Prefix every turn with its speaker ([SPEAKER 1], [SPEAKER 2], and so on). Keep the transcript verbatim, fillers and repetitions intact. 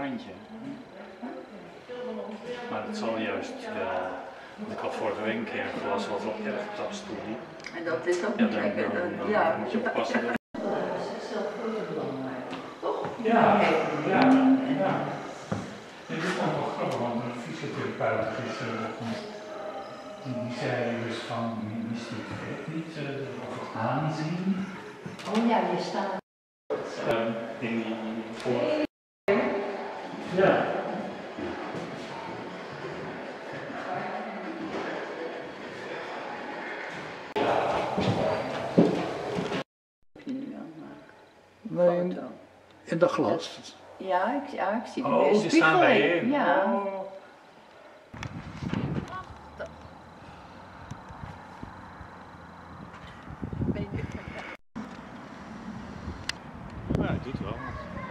[SPEAKER 1] randje. Maar het zal juist wel. Want ik had vorige week een keer een glas wat op de tapstoel liep.
[SPEAKER 2] En dat is ook
[SPEAKER 1] Ja,
[SPEAKER 2] niet
[SPEAKER 1] dan,
[SPEAKER 2] lekker.
[SPEAKER 1] dan,
[SPEAKER 2] Dan,
[SPEAKER 1] dan
[SPEAKER 2] ja.
[SPEAKER 1] moet je oppassen. Dat...
[SPEAKER 3] Toch? Ja, ja, ja. Dit is dan wel grappig, want een fysiotherapeut gisterochtend, die, die zei dus van, is dit vet niet uh, of aanzien?
[SPEAKER 2] Oh ja, je staat.
[SPEAKER 1] Uh, in die voor.
[SPEAKER 3] Ja.
[SPEAKER 4] Nee, in, in dat glas.
[SPEAKER 2] Ja, ik, ja, ik zie
[SPEAKER 1] Oh,
[SPEAKER 2] de
[SPEAKER 1] die staan bijeen.
[SPEAKER 2] Ja.
[SPEAKER 1] Oh. Ja, het doet wel.